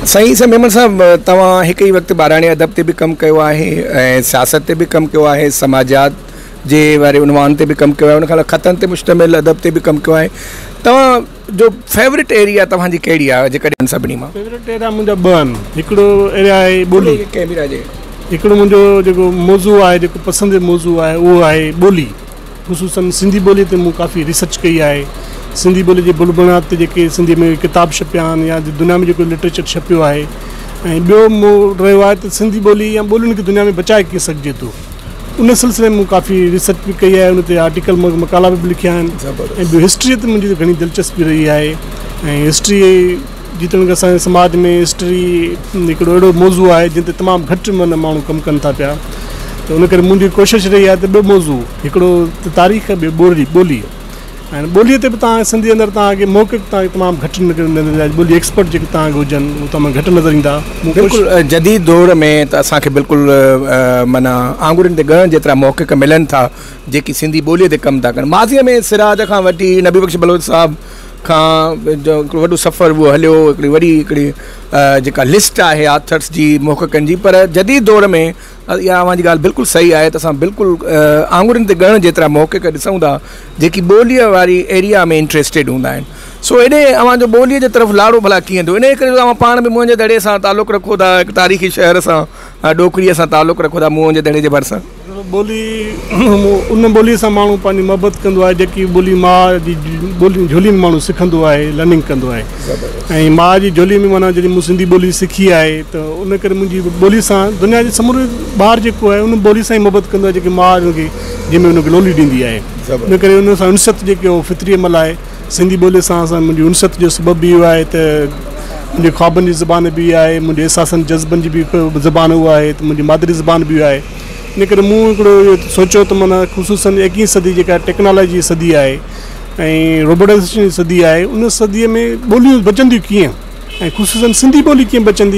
सही एसा मेमन साहब, तव्हां हिकु ई वक़्तु ॿाराणे अदब ते बि कमु कयो आहे ऐं सियासत ते बि कमु कयो आहे, समाजात जे वारे उनवान ते बि कमु कयो आहे, उन खां ख़तनि ते मुश्तमिल अदब ते बि कमु कयो आहे। तव्हां जो फेवरेट एरिया तव्हांजी कहिड़ी आहे जेकॾहिं सभिनी मां? फेवरेट एरिया मुंहिंजा ॿ आहिनि। हिकिड़ो एरिया आहे ॿोली, कैमरा जे हिकिड़ो मुंहिंजो जेको मौज़ू आहे, जेको पसंदि मौज़ू आहे उहो आहे ॿोली, ख़ुशूसन सिंधी ॿोली ते मूं काफ़ी रिसर्च कई आहे। सिंधी ॿोली जे बुलबुनाद ते जेके सिंधी में किताब छपिया आहिनि या दुनिया में जेको लिटरेचर छपियो आहे, ऐं ॿियो मूं रहियो आहे त सिंधी ॿोली या ॿोलियुनि खे दुनिया में बचाए कीअं सघिजे थो। उन सिलसिले में मूं काफ़ी रिसर्च बि कई आहे, उन ते आर्टिकल मकाला बि लिखिया आहिनि। ऐं ॿियो हिस्ट्रीअ ते मुंहिंजी घणी दिलचस्पी रही आहे, ऐं हिस्ट्री जीतण खां असांजे समाज में हिस्ट्री हिकिड़ो अहिड़ो मौज़ू आहे जिन ते तमामु घटि माण्हू कमु कनि था पिया, त उन करे मुंहिंजी कोशिशि रही आहे त ॿियो मौज़ू, हिकिड़ो त तारीख़, ॿियो ॿोली ऐं ॿोलीअ ते बि तव्हां सिंधी अंदरि तव्हांखे मौक़िक़ तव्हांखे तमामु घटि नज़र ईंदा, ॿोली एक्सपर्ट जेके तव्हांखे हुजनि उहे तमामु घटि नज़र ईंदा। बिल्कुलु जदीद दौर में त असांखे बिल्कुलु माना आंगुरनि ते ॻणण जेतिरा मौक़िक़ मिलनि था जेकी सिंधी ॿोलीअ ते कमु था कनि। माज़ीअ में सिराज खां वठी नबी बख़्श बलोच साहिब खां जो हिकिड़ो वॾो सफ़र उहो हलियो, हिकिड़ी वॾी जेका लिस्ट आहे आथर्स जी मौक़िक़नि जी, पर जदीद दौर में इहा अव्हांजी ॻाल्हि बिल्कुलु सही आहे त असां बिल्कुलु आंगुरनि ते ॻणण जेतिरा मौक़िक़ ॾिसूं था जेकी ॿोलीअ वारी एरिया में इंट्रस्टेड हूंदा आहिनि। सो एॾे अव्हांजो ॿोलीअ जे तरफ़ लाड़ो भला कीअं थियो? इन करे तव्हां पाण बि मुंहिंजे दड़े सां तालुक़ु रखो था, हिकु तारीख़ी शहर सां ॾोकरीअ सां तालुक़ु रखो था मुंहिंजे दड़े जे भरिसां। ॿोली, उन ॿोलीअ सां माण्हू पंहिंजी मोहबत कंदो आहे, जेकी ॿोली माउ जी ॿोली झोली में माण्हू सिखंदो आहे, लर्निंग कंदो आहे। ऐं माउ जी झोली में माना जॾहिं मूं सिंधी ॿोली सिखी आहे त उन करे मुंहिंजी ॿोली सां दुनिया जे समूरे ॿार जेको आहे उन ॿोली सां ई मोहबत कंदो आहे, जेकी माउ हुनखे जंहिंमें हुनखे लोली ॾींदी आहे। इन करे उन सां उनसत जेको फितरी अमल आहे, सिंधी ॿोलीअ सां मुंहिंजी उनसत जो सबबु बि इहो आहे त मुंहिंजे ख़्वाबनि जी ज़बान बि आहे, मुंहिंजे एहसासनि जज़्बनि जी बि ज़बान उहा आहे, त मुंहिंजी मादरी ज़बान बि आहे। इन करे मूं हिकिड़ो इहो सोचियो त माना ख़ुशूसन 21वीं सदी जेका टेक्नोलॉजी जी सदी आहे ऐं रोबोटाइज़ेशन जी सदी आहे, उन सदीअ में ॿोलियूं बचंदियूं कीअं ऐं ख़ुशूसन सिंधी ॿोली कीअं बचंदी,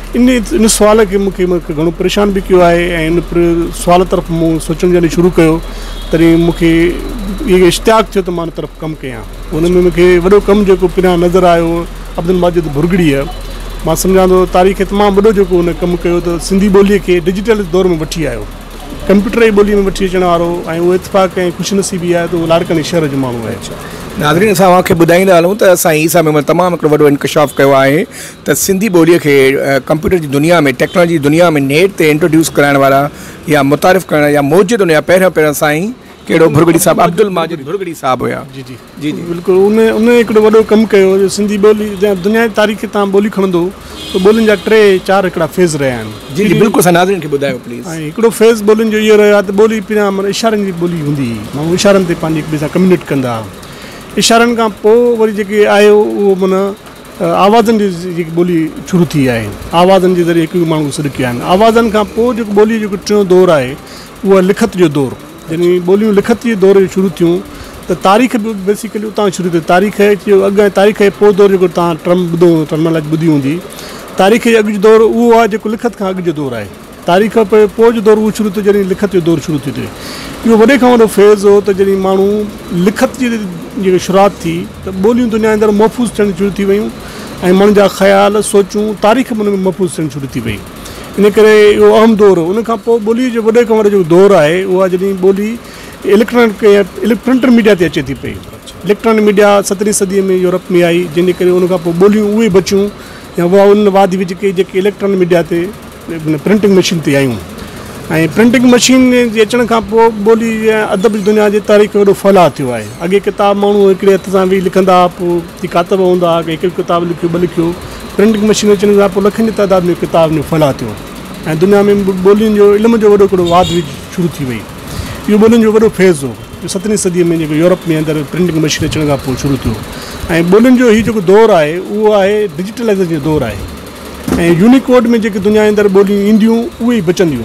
इन सुवाल खे मूंखे घणो परेशान बि कयो आहे। ऐं इन सुवाल तरफ़ मूं सोचणु जॾहिं शुरू कयो तॾहिं मूंखे इहो इश्तियाक थियो त मां उन तरफ़ कमु कयां। उन में मूंखे वॾो कमु जेको पहिरियां नज़र आयो अब्दुल माजिद भुरगड़ीअ, मां सम्झां थो तारीख़ तमामु वॾो जेको हुन कमु कयो त सिंधी ॿोलीअ खे डिजिटल दौर में वठी आयो, कंप्यूटर जी ॿोली में वठी अचण वारो, ऐं उहो इतफ़ाक़ ऐं ख़ुशनसीबी आहे त उहो लाड़काने शहर जो माण्हू आहे। नाज़रीन, असां तव्हांखे ॿुधाईंदा हलूं त असां ईसा मेमन तमामु हिकिड़ो वॾो इंकशाफ़ कयो आहे त सिंधी ॿोलीअ खे कंप्यूटर जी दुनिया में, टेक्नोलॉजी जी दुनिया में नेट ते इंट्रोड्यूस कराइण वारा या मुतारिफ़ करण या मौजूदु हुन जा पहिरियों साईं कहिड़ो भुरगड़ी साहिबु, अब्दुल माजिद भुरगड़ी साहिबु हुआ। जी जी जी जी बिल्कुलु। उन हिकिड़ो वॾो कमु कयो जो सिंधी ॿोली दुनिया जी तारीख़ तव्हां ॿोली खणंदो त ॿोलियुनि जा 3-4 हिकिड़ा फेज़ रहिया आहिनि। जी जी बिल्कुलु, असां नाज़रीन खे ॿुधायो प्लीज़। ऐं हिकिड़ो फेज़ ॿोलियुनि जो इहो रहियो आहे त ॿोली पहिरियां माना इशारनि जी ॿोली हूंदी हुई, माण्हू इशारनि ते पंहिंजे हिक ॿिए सां कम्यूनिकेट कंदा हुआ। इशारनि खां पोइ वरी जेके आयो उहो माना आवाज़नि जी जेकी ॿोली शुरू थी आहे, आवाज़नि जे ज़रिए हिकु माण्हू सॾु कया आहिनि। आवाज़नि खां पोइ जेको ॿोलीअ जो टियों दौरु आहे उहा लिखत जो दौरु, जॾहिं ॿोलियूं लिखत जे दौर जो शुरू थियूं त तारीख़ बि बेसिकली उतां शुरू थियो। तारीख़ जो अॻु ऐं तारीख़ जे पोइ दौरु जेको तव्हां टर्मिनोलॉजी ॿुधी हूंदी, तारीख़ जे अॻु जो दौरु उहो आहे जेको लिखत खां अॻु जो दौरु आहे। तारीख़ पोइ जो दौरु उहो शुरू थियो जॾहिं लिखत जो दौरु शुरू थी थिए। इहो वॾे खां वॾो फेज़ हो त जॾहिं माण्हू लिखत जी जेकी शुरूआति थी त ॿोलियूं दुनिया जे अंदरि महफ़ूज़ थियणु शुरू थी वियूं ऐं माण्हुनि जा ख़्याल सोचूं तारीख़ में उन में महफ़ूज़ थियणु शुरू थी वई। इन करे इहो अहम दौरु हो। उन खां पोइ ॿोलीअ जो वॾे खां वॾो जेको दौरु आहे उहा जॾहिं ॿोली इलेक्ट्रॉनिक प्रिंट मीडिया ते अचे थी पई। इलेक्ट्रॉनिक मीडिया 17वीं सदीअ में यूरोप में आई, जंहिंजे करे उन खां पोइ ॿोलियूं उहे बचियूं या उहा उन वाद बि जेके इलेक्ट्रॉनिक मीडिया ते प्रिंटिंग मशीन ते आयूं। ऐं प्रिंटिंग मशीन जे अचण खां पोइ ॿोली अदब जी दुनिया जे तारीख़ वॾो फैलाउ थियो आहे। अॻे किताब माण्हू हिकिड़े हथ सां बि लिखंदा, पोइ कातब हूंदा हुआ, हिकु किताबु लिखियो ॿ लिखियो। प्रिंटिंग मशीन अचण खां पोइ लखनि जी तादाद में किताब में फैलाउ थियो ऐं दुनिया में ॿोलियुनि जो इल्म जो वॾो हिकिड़ो वाद बि शुरू थी वई। इहो ॿोलियुनि जो वॾो फेज़ हो 17वीं सदीअ में जेको यूरोप में अंदरि प्रिंटिंग मशीन अचण खां पोइ शुरू थियो। ऐं ॿोलियुनि जो हीउ जेको दौरु आहे उहो आहे डिजिटलाइज़ेशन जो दौरु आहे ऐं यूनिकोड में जेके दुनिया जे अंदरि ॿोलियूं ईंदियूं उहे ई बचंदियूं।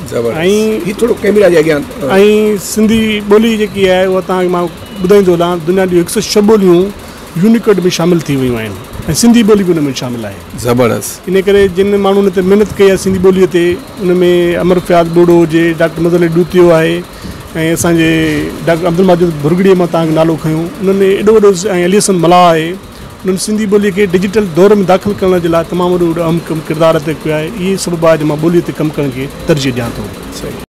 ऐं थोरो कैमरा जे अॻियां ऐं सिंधी ॿोली जेकी आहे उहा तव्हांखे मां ॿुधाईंदो हलां, दुनिया जूं 106 ॿोलियूं यूनिकोड में शामिलु थी वियूं आहिनि ऐं सिंधी ॿोली बि हुन में शामिलु आहे। ज़बरदस्त। इन करे जिन माण्हुनि ते महिनत कई आहे सिंधी ॿोलीअ ते, उन में अमर फयाद बोड़ो हुजे, डॉक्टर मज़ल ॾूतियो आहे ऐं असांजे डॉक्टर अब्दुल माजिद भुरगड़ीअ मां तव्हांखे नालो खयूं, उन्हनि एॾो वॾो ऐं अली हसन मलाह आहे, उन्हनि सिंधी ॿोलीअ खे डिजिटल दौर में दाख़िल करण जे लाइ तमामु वॾो अहम किरदारु अदा कयो आहे। इहे सभु मां ॿोलीअ ते कमु करण खे तरजीह ॾियां थो।